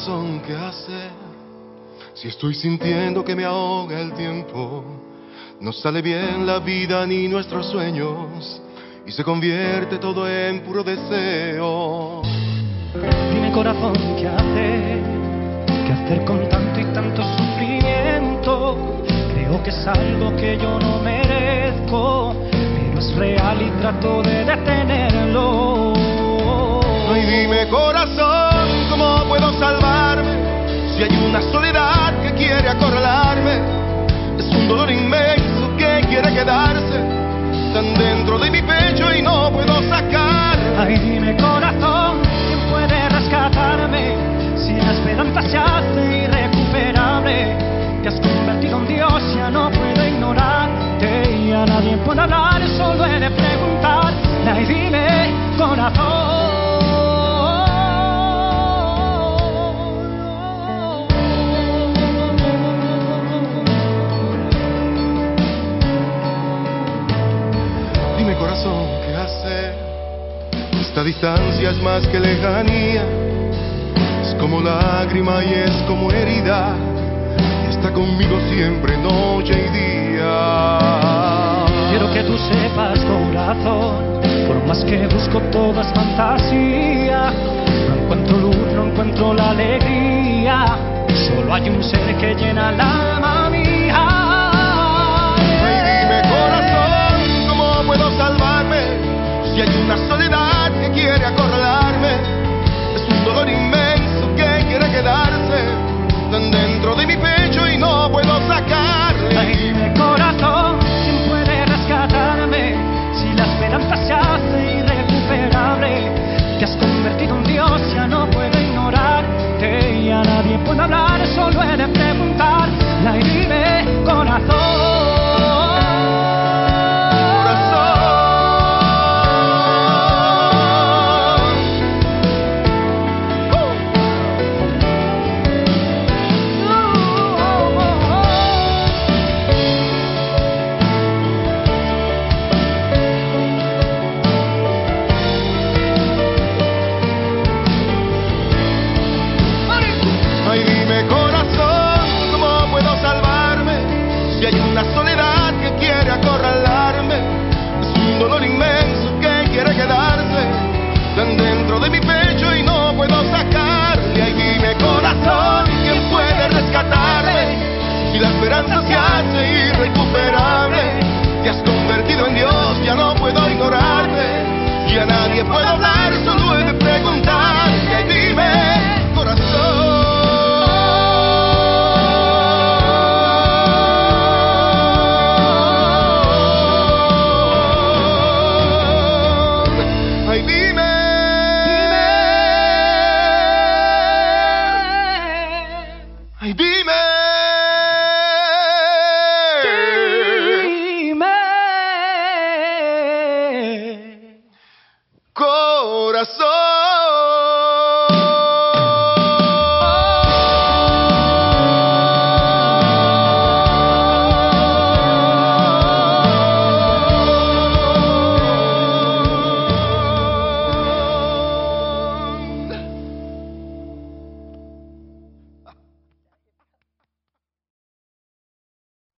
corazón, ¿qué hacer? Si estoy sintiendo que me ahoga el tiempo, no sale bien la vida ni nuestros sueños, y se convierte todo en puro deseo. Dime corazón, ¿qué hacer? ¿Qué hacer con tanto y tanto sufrimiento? Creo que es algo que yo no merezco, pero es real y trato de detenerlo. Ay, dime corazón, ¿cómo puedo salvarme? Si hay una soledad que quiere acorralarme, es un dolor inmenso que quiere quedarse tan dentro de mi pecho y no puedo sacar. Ay, dime corazón, ¿quién puede rescatarme? Si la esperanza se hace irrecuperable, te has convertido en Dios, ya no puedo ignorarte, y a nadie puedo hablar, solo he de preguntar. Ay, dime corazón. Dime corazón, ¿qué hacer? Esta distancia es más que lejanía, es como lágrima y es como herida, y está conmigo siempre, noche y día. Quiero que tú sepas, corazón, por más que busco todo es fantasía, no encuentro luz, no encuentro la alegría, solo hay un ser que llena el alma mía. Ay, dime corazón, ¿cómo puedo salvarme? Si hay una soledad que quiere acorralarme, es un dolor inmenso que quiere quedarse tan dentro de mi pecho y no puedo sacarle. Ay, dime corazón, ¿quién puede rescatarme? Si la esperanza se hace irrecuperable, te has convertido en Dios, ya no puedo ignorarte, y a nadie puedo hablar, solo he de preguntar. Ay, dime corazón.